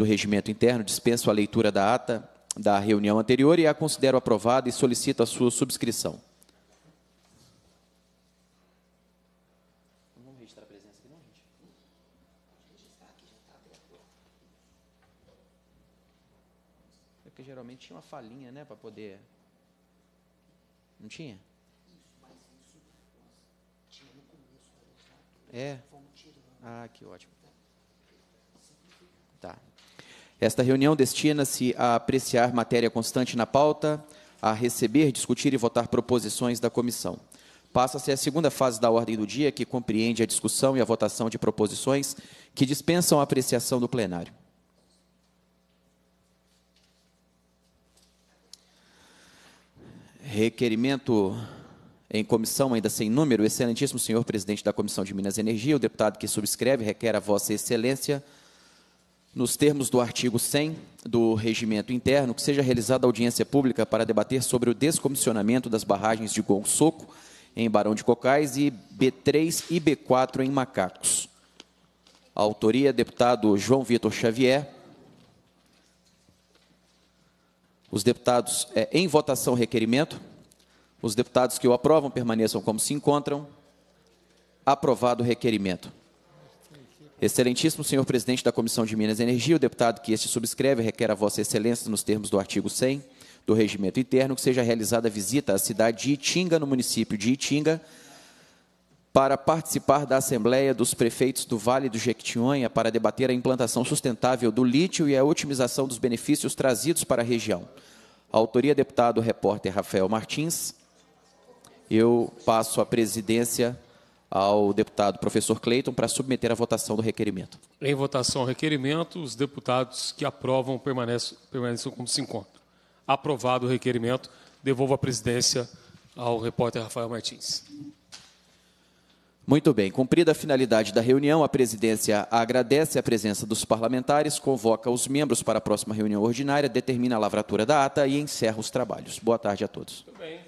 do Regimento Interno, dispenso a leitura da ata da reunião anterior e a considero aprovada e solicito a sua subscrição. Não vamos registrar a presença aqui, não, gente? É porque geralmente tinha uma falinha, né, para poder... Não tinha? É? Ah, que ótimo. Tá. Esta reunião destina-se a apreciar matéria constante na pauta, a receber, discutir e votar proposições da comissão. Passa-se a segunda fase da ordem do dia, que compreende a discussão e a votação de proposições que dispensam a apreciação do plenário. Requerimento em comissão, ainda sem número. Excelentíssimo senhor presidente da Comissão de Minas e Energia, o deputado que subscreve requer a vossa excelência, nos termos do artigo 100 do Regimento Interno, que seja realizada audiência pública para debater sobre o descomissionamento das barragens de Gonçoco, em Barão de Cocais, e B3 e B4 em Macacos. A autoria, deputado João Vitor Xavier. Os deputados, em votação, requerimento. Os deputados que o aprovam permaneçam como se encontram. Aprovado o requerimento. Excelentíssimo senhor presidente da Comissão de Minas e Energia, o deputado que este subscreve requer a vossa excelência, nos termos do artigo 100 do Regimento Interno, que seja realizada a visita à cidade de Itinga, no município de Itinga, para participar da Assembleia dos Prefeitos do Vale do Jequitinhonha para debater a implantação sustentável do lítio e a otimização dos benefícios trazidos para a região. A autoria, deputado repórter Rafael Martins. Eu passo a presidência ao deputado professor Cleiton para submeter a votação do requerimento. Em votação ao requerimento, os deputados que aprovam permaneçam como se encontram. Aprovado o requerimento, devolvo a presidência ao repórter Rafael Martins. Muito bem. Cumprida a finalidade da reunião, a presidência agradece a presença dos parlamentares, convoca os membros para a próxima reunião ordinária, determina a lavratura da ata e encerra os trabalhos. Boa tarde a todos. Muito bem.